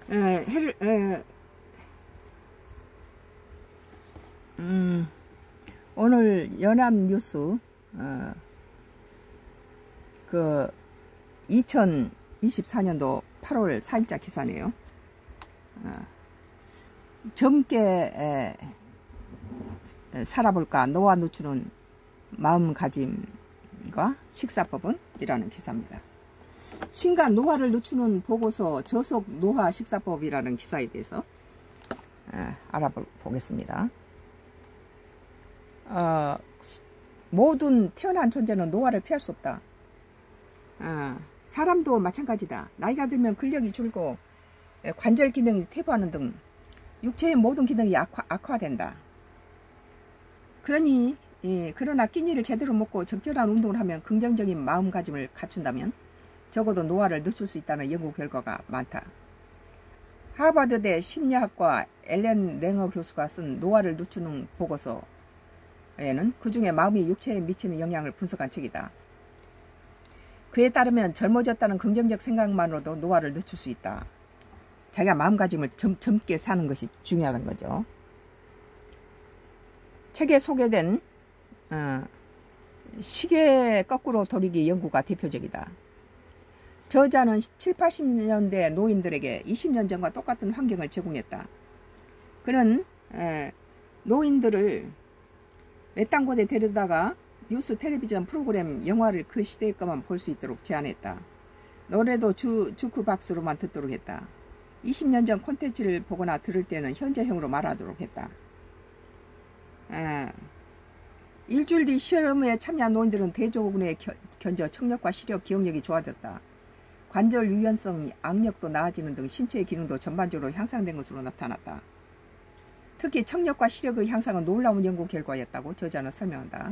오늘 연합뉴스 그 2024년도 8월 4일자 기사네요. 젊게 살아볼까 노화 늦추는 마음가짐과 식사법은? 이라는 기사입니다. 신간 노화를 늦추는 보고서 저속 노화 식사법이라는 기사에 대해서 알아보겠습니다. 모든 태어난 존재는 노화를 피할 수 없다. 사람도 마찬가지다. 나이가 들면 근력이 줄고 관절 기능이 퇴보하는 등 육체의 모든 기능이 악화된다. 그러나 끼니를 제대로 먹고 적절한 운동을 하면 긍정적인 마음가짐을 갖춘다면 적어도 노화를 늦출 수 있다는 연구 결과가 많다. 하버드대 심리학과 엘렌 랭어 교수가 쓴 노화를 늦추는 보고서에는 그중에 마음이 육체에 미치는 영향을 분석한 책이다. 그에 따르면 젊어졌다는 긍정적 생각만으로도 노화를 늦출 수 있다. 자기가 마음가짐을 젊게 사는 것이 중요하다는 거죠. 책에 소개된 시계 거꾸로 돌리기 연구가 대표적이다. 저자는 7, 80년대 노인들에게 20년 전과 똑같은 환경을 제공했다. 그는 노인들을 외딴 곳에 데려다가 뉴스, 텔레비전 프로그램, 영화를 그 시대의 것만 볼 수 있도록 제안했다. 노래도 주크박스로만 듣도록 했다. 20년 전 콘텐츠를 보거나 들을 때는 현재형으로 말하도록 했다. 일주일 뒤 실험에 참여한 노인들은 대조군에 견뎌 청력과 시력, 기억력이 좋아졌다. 관절 유연성, 악력도 나아지는 등 신체의 기능도 전반적으로 향상된 것으로 나타났다. 특히 청력과 시력의 향상은 놀라운 연구 결과였다고 저자는 설명한다.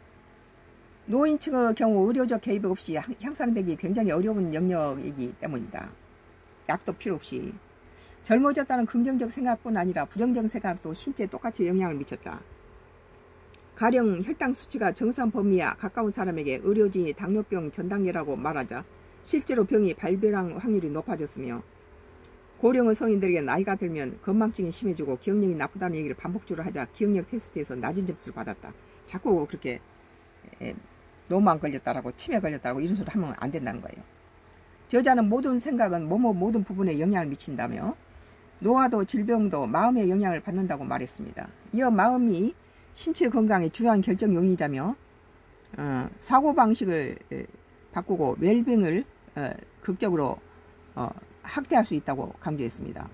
노인층의 경우 의료적 개입 없이 향상되기 굉장히 어려운 영역이기 때문이다. 약도 필요 없이. 젊어졌다는 긍정적 생각뿐 아니라 부정적 생각도 신체에 똑같이 영향을 미쳤다. 가령 혈당 수치가 정상 범위에 가까운 사람에게 의료진이 당뇨병 전단계라고 말하자 실제로 병이 발병할 확률이 높아졌으며, 고령의 성인들에게 나이가 들면 건망증이 심해지고 기억력이 나쁘다는 얘기를 반복적으로 하자 기억력 테스트에서 낮은 점수를 받았다. 자꾸 그렇게 노만 걸렸다라고 치매 걸렸다라고 이런 소리 하면 안 된다는 거예요. 저자는 모든 생각은 모든 부분에 영향을 미친다며 노화도 질병도 마음의 영향을 받는다고 말했습니다. 이어 마음이 신체 건강의 중요한 결정 요인이자며 사고방식을 바꾸고 웰빙을 극적으로 확대할 수 있다고 강조했습니다.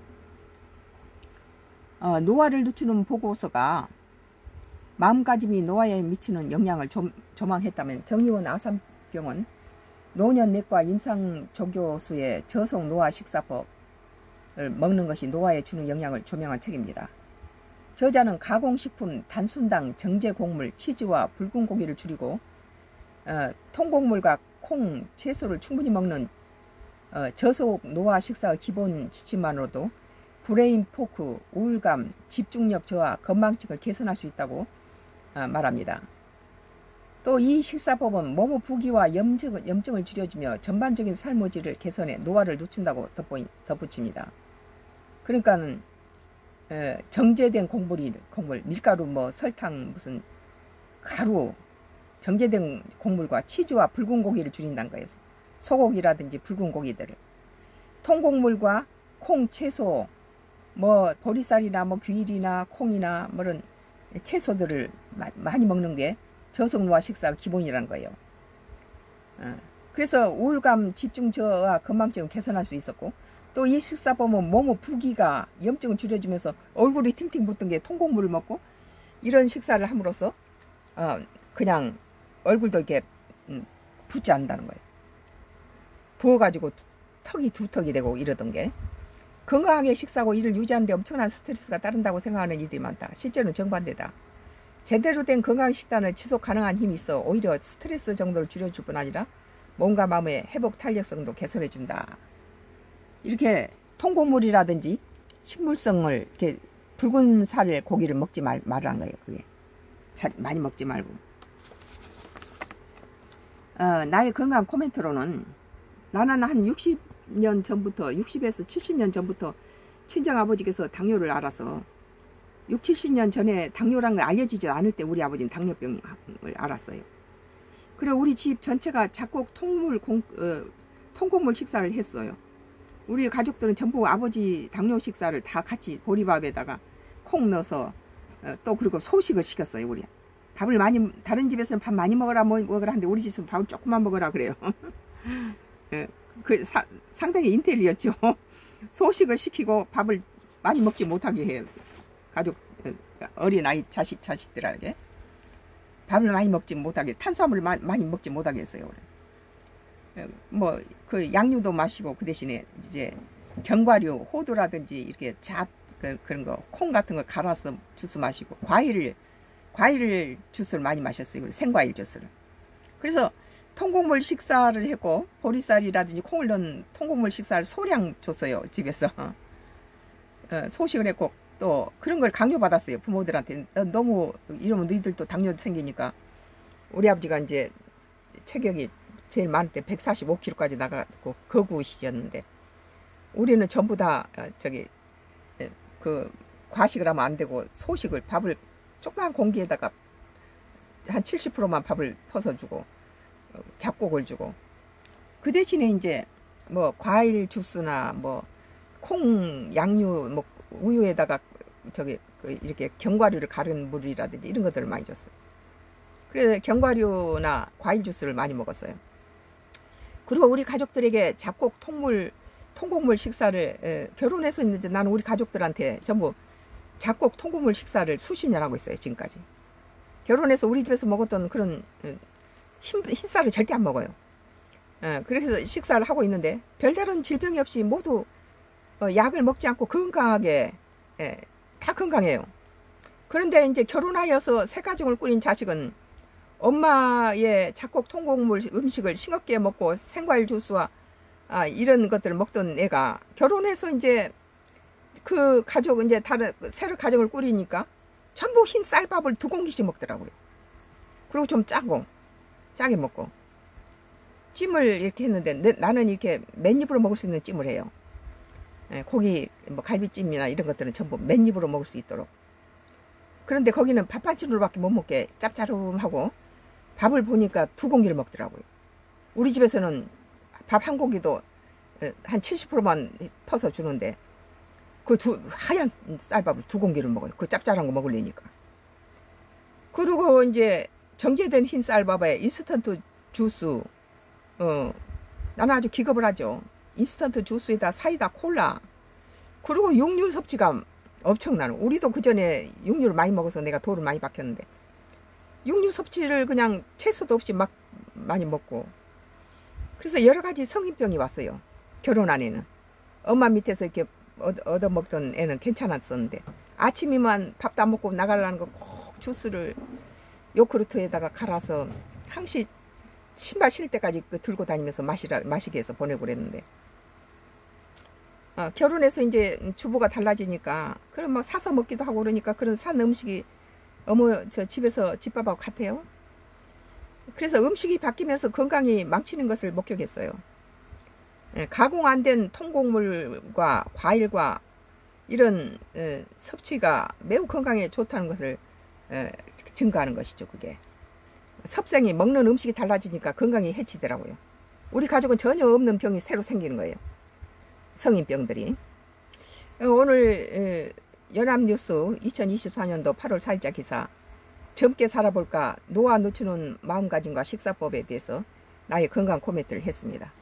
노화를 늦추는 보고서가 마음가짐이 노화에 미치는 영향을 조망했다면 정의원 아산병원 노년내과 임상조교수의 저속 노화 식사법을 먹는 것이 노화에 주는 영향을 조명한 책입니다. 저자는 가공식품, 단순당, 정제곡물, 치즈와 붉은 고기를 줄이고 통곡물과 콩, 채소를 충분히 먹는 저속 노화 식사의 기본 지침만으로도 브레인 포크, 우울감, 집중력 저하, 건망증을 개선할 수 있다고 말합니다. 또 이 식사법은 몸의 부기와 염증을 줄여주며 전반적인 삶의 질을 개선해 노화를 늦춘다고 덧붙입니다. 그러니까는 정제된 곡물, 밀가루, 설탕, 무슨 가루, 정제된 곡물과 치즈와 붉은 고기를 줄인다는 거예요. 소고기라든지 붉은 고기들을. 통곡물과 콩, 채소, 보리쌀이나 귀일이나 콩이나 이런 채소들을 많이 먹는 게 저속노화 식사 기본이라는 거예요. 그래서 우울감, 집중 저하, 건망증을 개선할 수 있었고, 또 이 식사법은 몸의 부기가 염증을 줄여주면서 얼굴이 팅팅 붓던 게 통곡물을 먹고 이런 식사를 함으로써 그냥 얼굴도 이렇게 붓지 않는다는 거예요. 부어가지고 턱이 두턱이 되고 이러던 게, 건강하게 식사하고 이를 유지하는 데 엄청난 스트레스가 따른다고 생각하는 이들이 많다. 실제로는 정반대다. 제대로 된 건강 식단을 지속 가능한 힘이 있어 오히려 스트레스 정도를 줄여줄 뿐 아니라 몸과 마음의 회복 탄력성도 개선해준다. 이렇게 통곡물이라든지 식물성을 이렇게 붉은 살 고기를 먹지 말라는 거예요. 그게 많이 먹지 말고. 나의 건강 코멘트로는 나는 한 60년 전부터 60에서 70년 전부터 친정아버지께서 당뇨를 알아서 6, 70년 전에 당뇨란 걸 알려지지 않을 때 우리 아버지는 당뇨병을 알았어요. 그래 우리 집 전체가 작곡 통곡물 식사를 했어요. 우리 가족들은 전부 아버지 당뇨 식사를 다 같이 보리밥에다가 콩 넣어서 또 그리고 소식을 시켰어요. 우리 밥을 많이, 다른 집에서는 밥 많이 먹어라 하는데 우리 집에서는 밥을 조금만 먹어라 그래요. 상당히 인텔리였죠. 소식을 시키고 밥을 많이 먹지 못하게 해요. 가족 어린아이 자식들에게 밥을 많이 먹지 못하게, 탄수화물을 많이 먹지 못하게 했어요. 뭐 그 양류도 마시고 그 대신에 이제 견과류, 호두라든지 이렇게 그런 거, 콩 같은 거 갈아서 주스 마시고, 과일 주스를 많이 마셨어요. 우리 생과일 주스를. 그래서 통곡물 식사를 했고, 보리쌀이라든지 콩을 넣은 통곡물 식사를 소량 줬어요. 집에서. 소식을 했고, 또 그런 걸 강요받았어요. 부모들한테. 너무 이러면 너희들도 당뇨 생기니까. 우리 아버지가 이제 체격이 제일 많을 때 145kg까지 나가고 거구시였는데, 우리는 전부 다 그 과식을 하면 안 되고 소식을, 밥을 조그만 공기에다가 한 70%만 밥을 퍼서 주고 잡곡을 주고, 그 대신에 이제 뭐 과일 주스나 뭐 콩 양류, 뭐 우유에다가 이렇게 견과류를 가른 물이라든지 이런 것들을 많이 줬어요. 그래서 견과류나 과일 주스를 많이 먹었어요. 그리고 우리 가족들에게 잡곡 통곡물 식사를, 결혼해서 있는데 나는 우리 가족들한테 전부 잡곡 통곡물 식사를 수십 년 하고 있어요. 지금까지. 결혼해서 우리 집에서 먹었던 그런 흰쌀을 절대 안 먹어요. 그래서 식사를 하고 있는데 별다른 질병이 없이 모두 약을 먹지 않고 건강하게, 다 건강해요. 그런데 이제 결혼하여서 새 가정을 꾸린 자식은 엄마의 잡곡 통곡물 음식을 싱겁게 먹고 생과일 주스와 이런 것들을 먹던 애가 결혼해서 이제 그 가족, 이제 다른 새로 가정을 꾸리니까 전부 흰 쌀밥을 2공기씩 먹더라고요. 그리고 좀 짜게 먹고, 찜을 이렇게 했는데 나는 이렇게 맨입으로 먹을 수 있는 찜을 해요. 고기 뭐 갈비찜이나 이런 것들은 전부 맨입으로 먹을 수 있도록. 그런데 거기는 밥 한 끼로밖에 못 먹게 짭짤하고, 밥을 보니까 2공기를 먹더라고요. 우리 집에서는 밥 한 공기도 한 70%만 퍼서 주는데 그 하얀 쌀밥을 2공기를 먹어요. 그 짭짤한 거 먹으려니까. 그리고 이제 정제된 흰 쌀밥에 인스턴트 주스, 나는 아주 기겁을 하죠. 인스턴트 주스에다 사이다, 콜라, 그리고 육류 섭취가 엄청나는. 우리도 그 전에 육류를 많이 먹어서 내가 돌을 많이 박혔는데 육류 섭취를 그냥 채소도 없이 막 많이 먹고, 그래서 여러 가지 성인병이 왔어요. 결혼한 애는. 엄마 밑에서 이렇게 얻어먹던 애는 괜찮았었는데, 아침이면 밥도 안 먹고 나가려는 거 꼭 주스를 요크루트에다가 갈아서 항시 신발 신을 때까지 들고 다니면서 마시게 해서 보내고 그랬는데, 결혼해서 이제 주부가 달라지니까 그럼 뭐 사서 먹기도 하고 그러니까 그런 산 음식이 저 집에서 집밥하고 같아요. 그래서 음식이 바뀌면서 건강이 망치는 것을 목격했어요. 가공 안 된 통곡물과 과일과 이런 섭취가 매우 건강에 좋다는 것을 증거하는 것이죠. 그게 섭생이, 먹는 음식이 달라지니까 건강이 해치더라고요. 우리 가족은 전혀 없는 병이 새로 생기는 거예요. 성인병들이. 오늘 연합뉴스 2024년도 8월 4일자 기사, 젊게 살아볼까 노화 늦추는 마음가짐과 식사법에 대해서 나의 건강 코멘트를 했습니다.